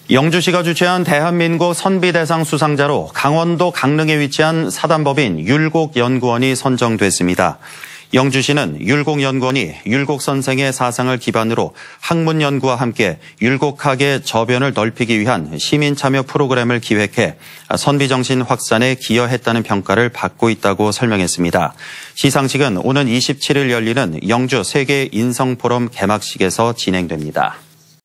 영주시가 주최한 대한민국 선비대상 수상자로 강원도 강릉에 위치한 사단법인 율곡연구원이 선정됐습니다. 영주시는 율곡연구원이 율곡 선생의 사상을 기반으로 학문 연구와 함께 율곡학의 저변을 넓히기 위한 시민 참여 프로그램을 기획해 선비 정신 확산에 기여했다는 평가를 받고 있다고 설명했습니다. 시상식은 오는 27일 열리는 영주 세계 인성 포럼 개막식에서 진행됩니다.